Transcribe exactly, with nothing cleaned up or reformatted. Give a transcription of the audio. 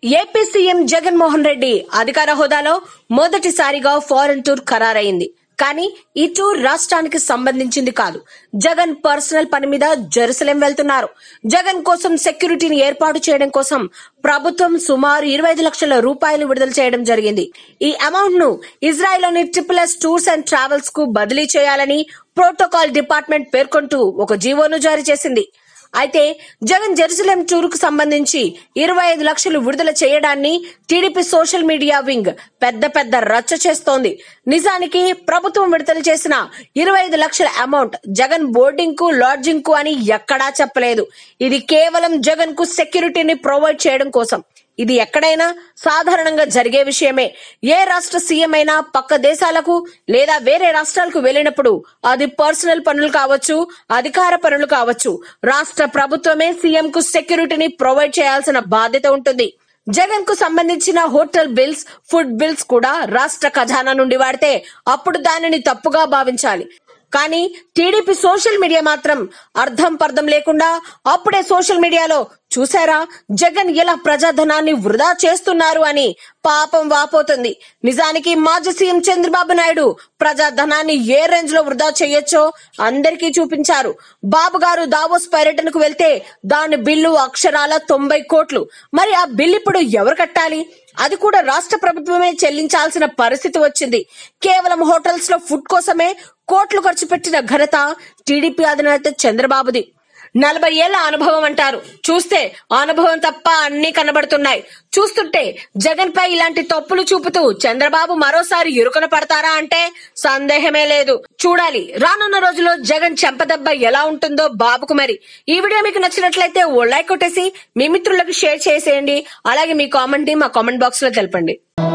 AP CM Jagan Mohan Reddy అధికార హోదాలో మొదటిసారిగా ఫారెన్ టూర్ ఖరారైంది. కానీ ఈ టూర్ రాష్ట్రానికి సంబంధించింది కాదు. జగన్ పర్సనల్ పని మీద జెరూసలేం వెళ్తున్నారు. జగన్ కోసం సెక్యూరిటీని ఏర్పాటు చేయడం కోసం ప్రభుత్వం సుమారు ఇరవై ఐదు లక్షల రూపాయలు విడుదల చేయడం జరిగింది. ఈ అమౌంట్ ను ఇజ్రాయెల్ లోని triple S tours and travels కు బదిలీ చేయాలని ప్రోటోకాల్ డిపార్ట్మెంట్ పేర్కొంటూ ఒక జీవోను జారీ చేసింది. అయితే జగన్ జెరూసలేం టూర్ కు సంబంధించి ఇరవై ఐదు లక్షలు విడుదల చేయడాన్ని టీడీపీ సోషల్ మీడియా వింగ్ పెద్ద పెద్ద రచ్చ చేస్తోంది. నిజానికి ప్రభుత్వం విడుదల చేసిన ఇరవై ఐదు లక్షల అమౌంట్ జగన్ బోర్డింగ్ కు లాడ్జింగ్ కు అని ఎక్కడా చెప్పలేదు. ఇది కేవలం జగన్ కు సెక్యూరిటీని ప్రొవైడ్ చేయడం కోసం. ఇది ఎక్కడైనా సాధారణంగా జరిగే విషయమే. ఏ రాష్ట్ర సీఎం అయినా పక్క దేశాలకు లేదా వేరే రాష్ట్రాలకు వెళ్లినప్పుడు అది పర్సనల్ పనులు కావచ్చు, అధికార పనులు కావచ్చు, రాష్ట్ర ప్రభుత్వమే సీఎం కు సెక్యూరిటీని ప్రొవైడ్ చేయాల్సిన బాధ్యత ఉంటుంది. జగన్ కు సంబంధించిన హోటల్ బిల్స్, ఫుడ్ బిల్స్ కూడా రాష్ట్ర ఖజానా నుండి వాడితే అప్పుడు దానిని తప్పుగా భావించాలి. కానీ టీడీపీ సోషల్ మీడియా మాత్రం అర్థం పర్థం లేకుండా అప్పుడే సోషల్ మీడియాలో చూసారా జగన్ ఎలా ప్రజాధనాన్ని వృధా చేస్తున్నారు అని పాపం వాపోతుంది. నిజానికి మాజీ సీఎం చంద్రబాబు నాయుడు ప్రజాధనాన్ని ఏ రేంజ్ లో వృధా చేయొచ్చో అందరికీ చూపించారు. బాబు గారు దావోస్ పర్యటనకు వెళ్తే దాని బిల్లు అక్షరాల తొంభై కోట్లు. మరి ఆ బిల్లు ఇప్పుడు ఎవరు కట్టాలి? అది కూడా రాష్ట్ర ప్రభుత్వమే చెల్లించాల్సిన పరిస్థితి వచ్చింది. కేవలం హోటల్స్ లో ఫుడ్ కోసమే కోట్లు ఖర్చు పెట్టిన ఘనత టీడీపీ అధినేత చంద్రబాబుది. నలభై ఏళ్ల అనుభవం అంటారు. చూస్తే అనుభవం తప్ప అన్ని కనబడుతున్నాయి. చూస్తుంటే జగన్ పై ఇలాంటి తప్పులు చూపుతూ చంద్రబాబు మరోసారి ఇరుకున పడతారా అంటే సందేహమే లేదు. చూడాలి రానున్న రోజుల్లో జగన్ చెంపదెబ్బ ఎలా ఉంటుందో బాబుకు. మరి ఈ వీడియో మీకు నచ్చినట్లయితే ఓ లైక్ కొట్టేసి మీ మిత్రులకు షేర్ చేసేయండి. అలాగే మీ కామెంట్ ని మా కామెంట్ బాక్స్ లో తెలపండి.